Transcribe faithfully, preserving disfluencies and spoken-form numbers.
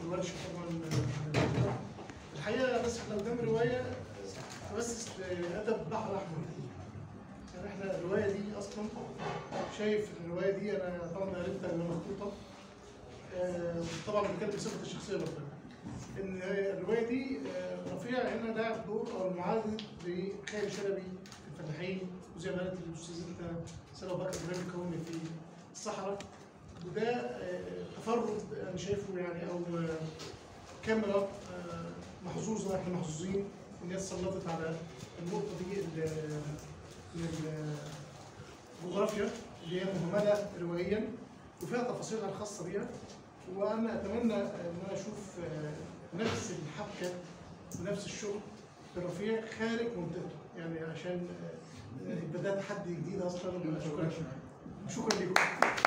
ورشه طبعا. الحقيقه بس احنا قدام روايه تؤسس لادب بحر احمر. يعني احنا الروايه دي اصلا شايف الروايه دي انا طبعا قريتها من مخطوطه، طبعا بتكلم بصفه الشخصيه برضه. ان الروايه دي رفيع هنا لعب دور او المعالج لخالد شلبي في الفلاحين، وزي ما قالت الاستاذ انت سلوى بكر ابراهيم الكوني في الصحراء. وده تفرد انا شايفه يعني او كاميرا محظوظه، احنا محظوظين الناس سلطت على النقطه دي من الجغرافيا اللي هي مهمله روائيا وفيها تفاصيلها الخاصه بيها. وانا اتمنى ان انا اشوف نفس الحبكه ونفس الشغل في الرفيع خارج منطقته، يعني عشان يبقى ده تحدي جديد اصلا. شكرا شكرا لكم.